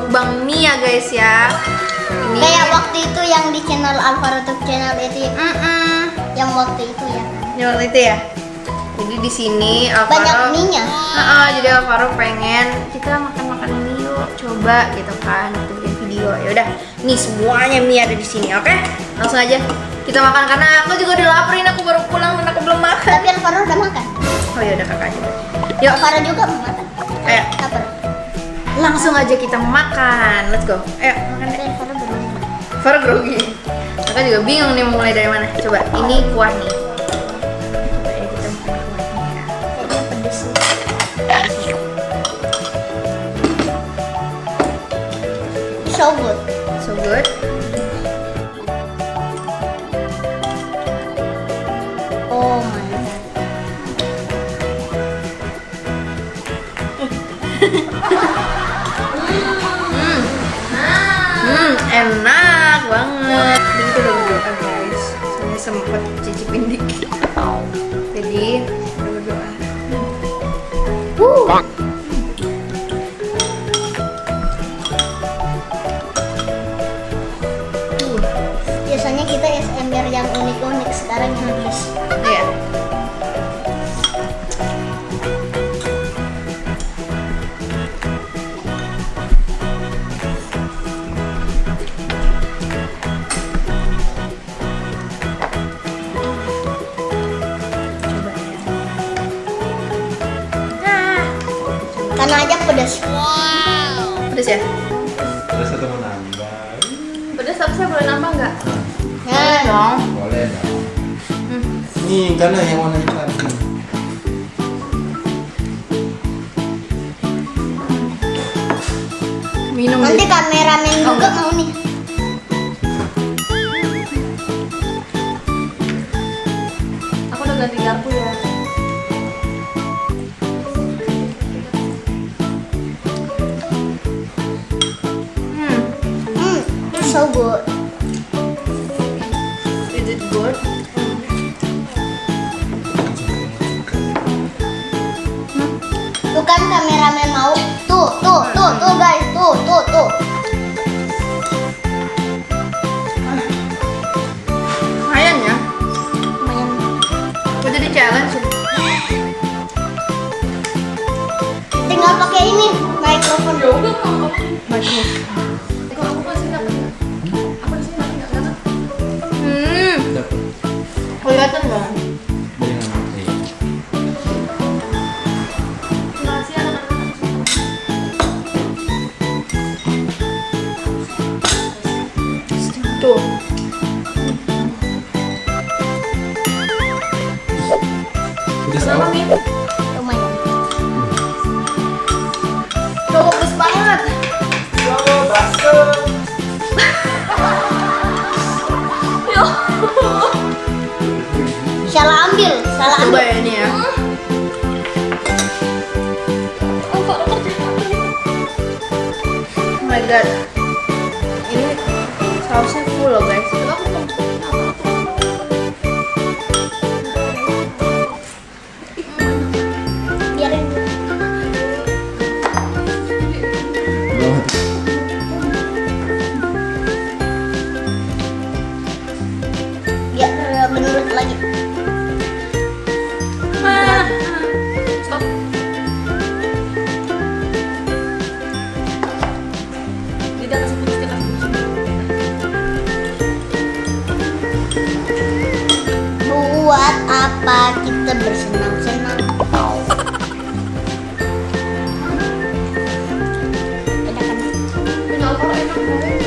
mukbang mie ya guys ya. Ini kayak waktu itu yang di channel Alvaro YouTube channel itu ya. Yang waktu itu ya. Yang waktu itu ya. Jadi di sini Alvaro Banyak mie-nya. Jadi Alvaro pengen kita makan-makan mie yuk, coba gitu kan, waktu bikin video. Ya udah, nih semuanya mie ada di sini, oke? Langsung aja kita makan karena aku juga udah lapar, ini aku baru pulang dan aku belum makan. Tapi Alvaro udah makan. Oh ya udah kakak aja. Yuk, Alvaro juga mau makan. ayo. Lapar. Langsung aja kita makan. Let's go. Ayo, makan deh. Tapi Alvaro belum makan. Alvaro grogi. Kakak juga bingung nih mau mulai dari mana. Coba, ini kuah nih. Coba ya kita makan kuahnya ya. Kayaknya pedes nih. So good. So good. Oh my god. Enak banget. Jadi kita udah berdoa guys. Soalnya sempet cicipin dikit. Jadi udah berdoa. Biasanya kita SMR yang unik-unik, sekarang yang habis. Iya. Coba ya. Karena aja pedas. Pedes ya? Terus satu mau nambah. Pedes tapi saya boleh nambah nggak? Nah, Dong. Boleh dong. Nih, karena yang warna hitam. Minum nanti deh. kameramen Oh, juga enggak. mau nih. Aku udah ganti garpu ya. It's so good. Is it good? Tuh kan kameramen mau. Tuh guys, tuh. Lumayan ya. Lumayan. Udah jadi challenge. Tinggal pakai ini mikrofon. Ya udah mau bagus. Kalau aku masih dapat nggak? Aku di sini dapat nggak? Dapat. Kelihatan dong. Dengan mati. Masih anak-anak. Tuh. Udah Kenapa tahu? nih? Lumayan. Coba pedes banget. Salah ambil. Coba ya ini ya. Oh my god. Ini sausnya full loh guys. Biarin. Ya, menurut lagi. Stop. Tidak kasih putus kita. Buat apa kita bersenang-senang? Enak kan? Punya Alvaro enak banget.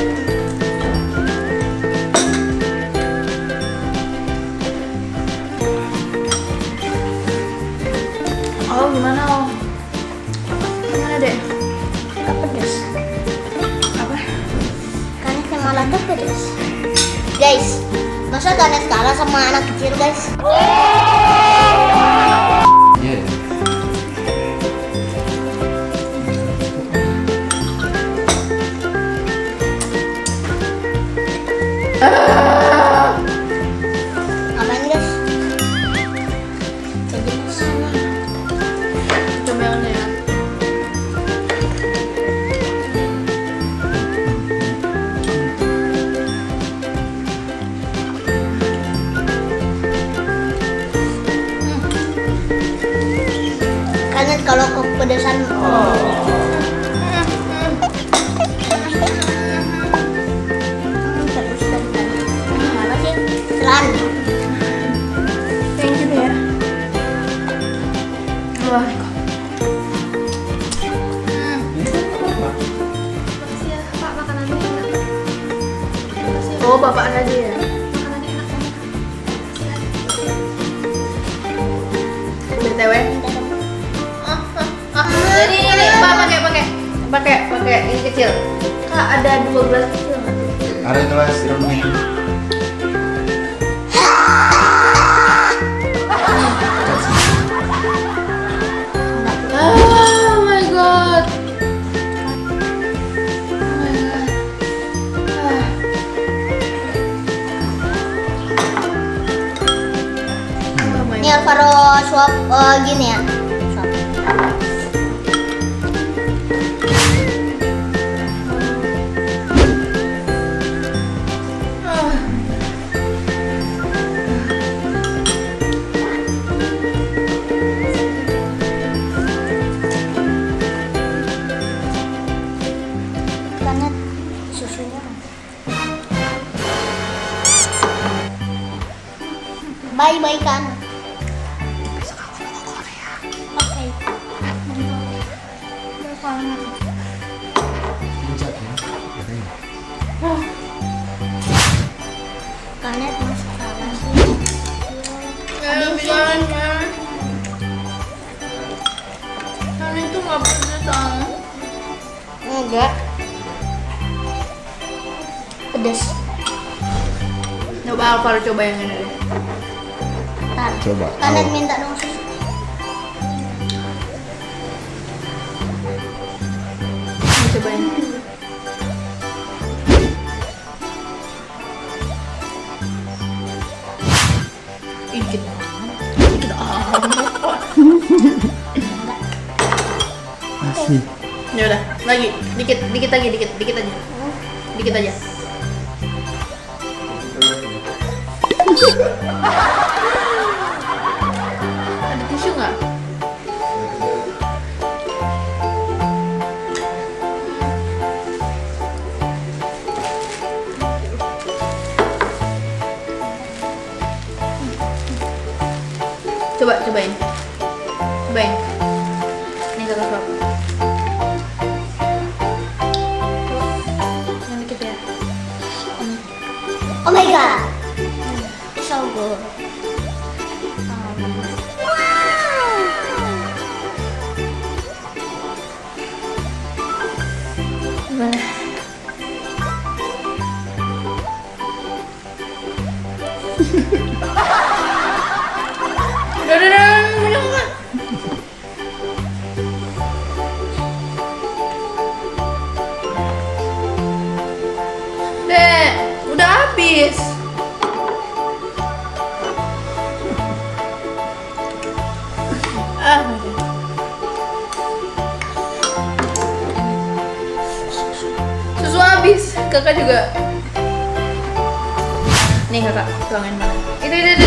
Oh gimana oh? Gimana deh? Gak pedes. Apa? Karena sama lada pedes. Guys, masa Ganes kalah sama anak kecil guys? Iya. Ngapain guys? Jadi Coba yang ini ya. pedesan. Terus dari tadi. Mana sih? Selan. Kayak gitu ya. Wah. Makasih ya, Pak, makanannya enak. Oh, bapak tadi ya. Makanannya enak banget. BTW. Jadi ini Pak pakai ini kecil. Kak, ada 2 gelas kecil nggak? Ada gelas Ironi. Oh my god. Ini Alvaro suap gini ya. Suap. Karena susunya. Bye kan. Oke. Puncak ya. Katanya. Karena masuk kalah sih. Kan itu nggak pedesan. Enggak. Pedes. Coba Alvaro coba yang ini deh. Ntar. Coba. Kanet Ayo. minta dong susu. Ini cobain. Dikit. Dikit amat. Masih. Ya udah, lagi dikit lagi, dikit aja. Dikit aja. Ada tisu nggak? Cobain. Ini kakak suap. Yang dikit ya. Oh my god. So good. Gimana? Udah, banyak banget. Dek, udah habis. Susu habis, kakak juga. Nih kakak, tuangin mana? Itu.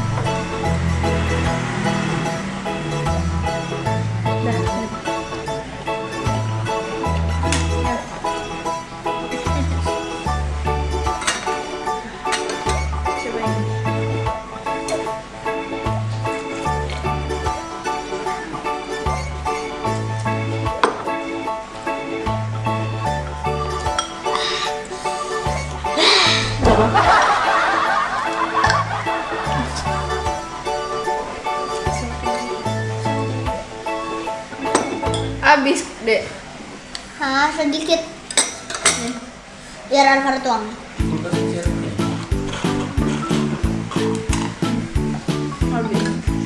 Habis, Dek. Hah, sedikit. Biar Alvaro tuang. Habis.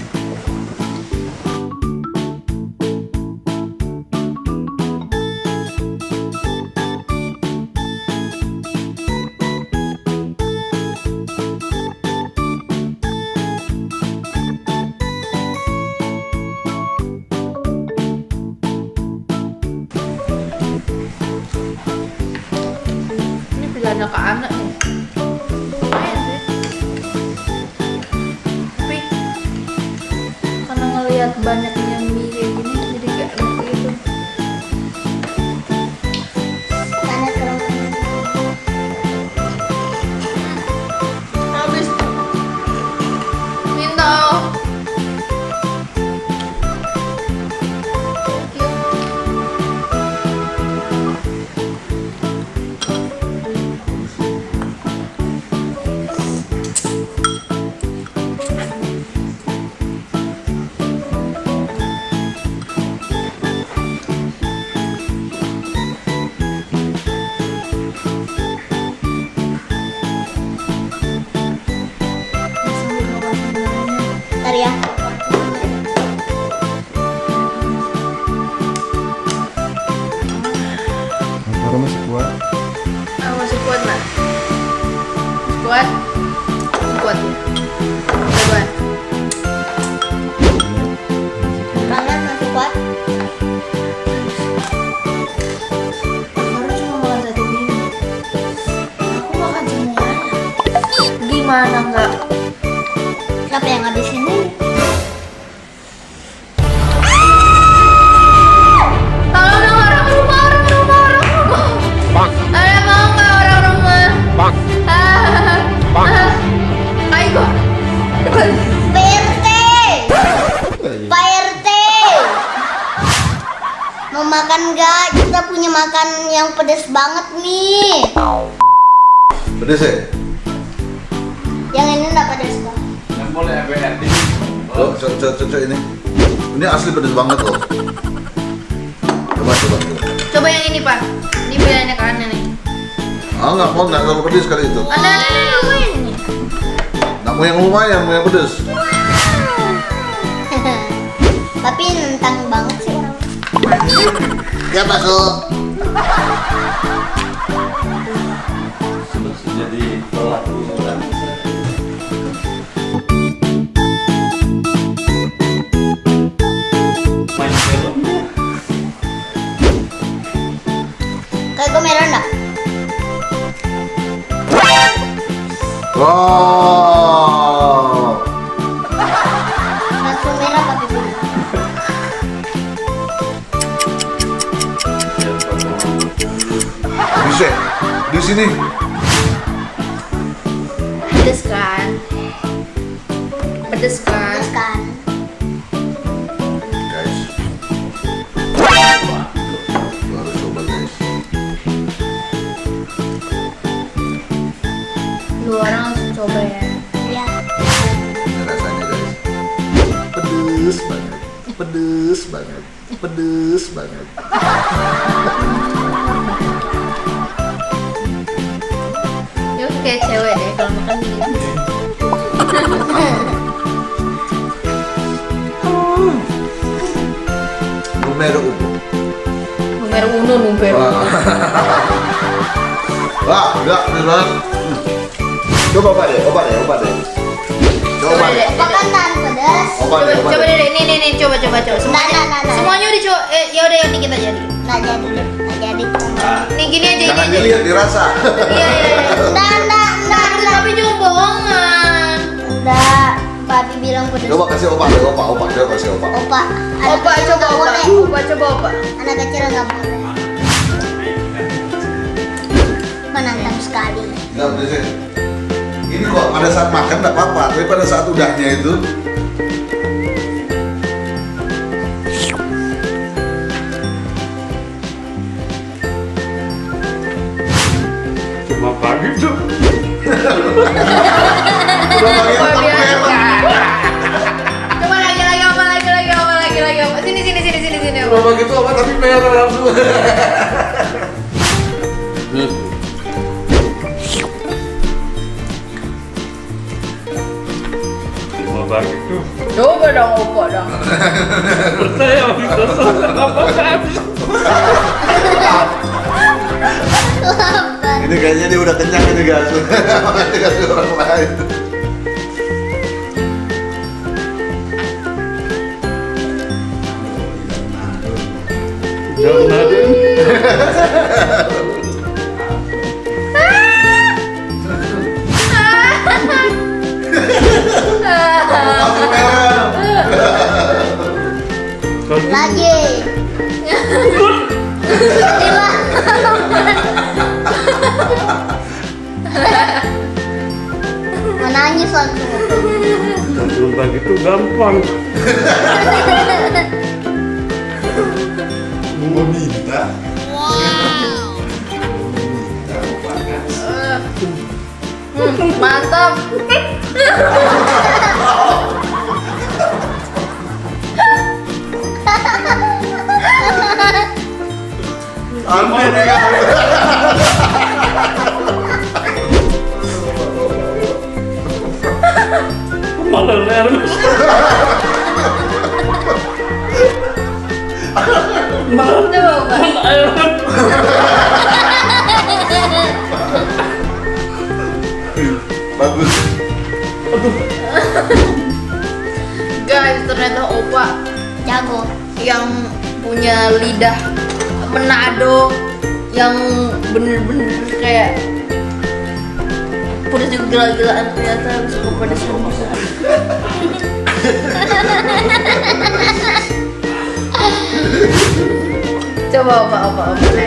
Pilihan ke anak nih. Lumayan sih. Tapi karena ngelihat banyaknya mie kayak gini jadi gak enak Masih kuat lah. Kuat. Kuat ya. Coba. Kalian masih kuat? Baru cuma makan satu ini. Aku makan semuanya. Gimana enggak? Siapa yang ngabisin ini? Tolong dong orang rumah. Ada mau nggak orang rumah? Ayo. PRT! PRT! Mau makan nggak? Kita punya makan yang pedas banget nih. Pedes ya? Yang ini nggak pedas kok. Yang boleh BRT. Oh, coba ini. Ini asli pedes banget loh. Coba. Coba yang ini Pak. Ini pilihannya ke Anda nih. Ah, nggak terlalu pedes kali itu. Anda ini. Nggak mau yang lumayan, mau yang pedes. Tapi nentang banget sih orang. Ya masuk. Jadi pelaku. Main film. Kayak gue merah nggak? Wow. Langsung merah tapi belum. Bisa di sini. Pedes kan? Pedes kan? Terus kan. Guys. Baru coba guys. Lu orang langsung coba ya. Ya. Ini rasanya guys. Pedes banget. Yuk kayak cewek deh kalau makan gini. Numero uno. Numero uno. Wah, enggak, beneran. Coba Pak deh. Coba deh. Coba deh. Makan tan pedas. Coba deh. Nih, coba. Semuanya. Nah. Semuanya udah coba. Ya udah yang dikit aja. Nggak jadi. Nih gini aja Jangan ini. dilihat, dirasa. Iya. Nggak. Tapi jangan bohongan. Nggak. Papi bilang pedas. Coba kasih opa. Coba kasih opa. Opa. Opa coba boleh. Coba opa. Anak kecil nggak boleh. Menantang sekali. Enggak pedes. Ini kok pada saat makan enggak apa-apa, tapi pada saat udahnya itu Cuma pagi tuh. udah pakai Luar otak biasa. merah. Coba lagi apa? Sini. Udah pakai itu apa tapi merah langsung. Cuma pagi tuh. Coba dong opa dong. Percaya bisa apa habis. Ini kayaknya dia udah kenyang ini guys. Makanya kasih orang lain. Jangan ada. Langsung merah. Lagi. Menangis langsung. Kalau pagi itu gampang. Mau minta. Mantap. Hampir nih guys. Malah nervous. Coba opa. ternyata Opa Jago. yang punya lidah Manado yang bener-bener kayak pedasnya gila-gilaan, ternyata suka pedas juga. Coba apa.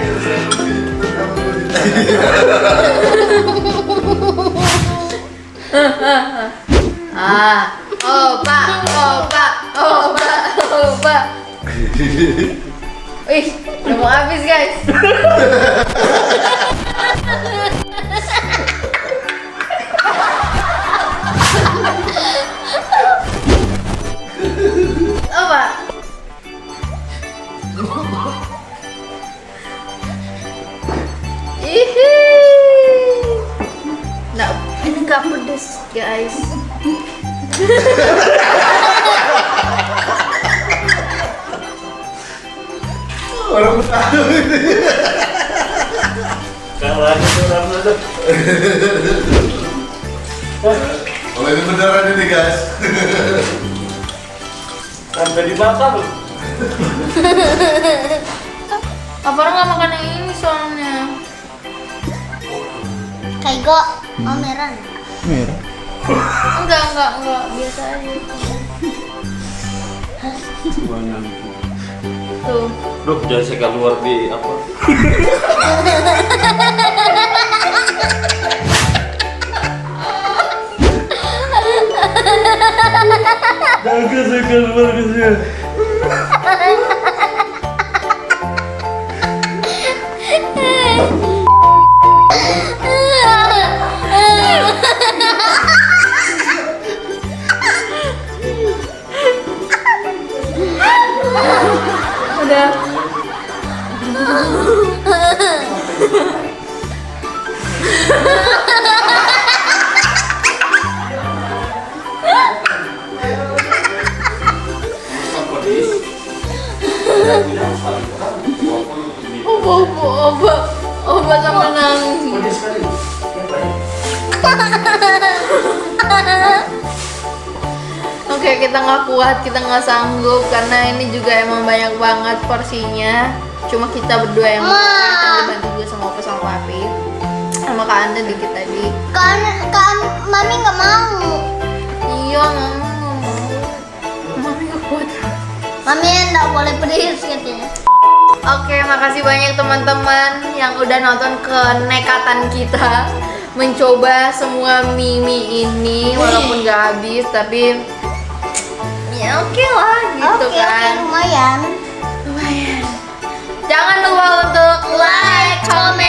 Opa. Wih, udah mau habis guys. Opa. Nah, ini nggak pedes guys. Orang tahu ini. Kalah itu orang ada. Kalau ini beneran ini guys. Sampai dibakar. Apa orang nggak makan yang ini soalnya? Kaigo, Omeran. Merah. Enggak, biasa aja. Banyak. Tuh. Duh, jangan saya keluar di apa? Jangan saya keluar di sini. Udah. Oba sama nangis. Oke, kita nggak kuat, kita nggak sanggup karena ini juga emang banyak banget porsinya. Cuma kita berdua yang makan, kita dibantu juga sama Opa sama Papi. Sama Kak Anda dikit tadi. Kan Mami nggak mau. Iya, Mami nggak kuat. Mami nggak boleh pedes katanya. Oke, makasih banyak teman-teman yang udah nonton kenekatan kita mencoba semua mie ini walaupun nggak habis, tapi ya oke lah gitu kan. Lumayan. Jangan lupa untuk like, comment,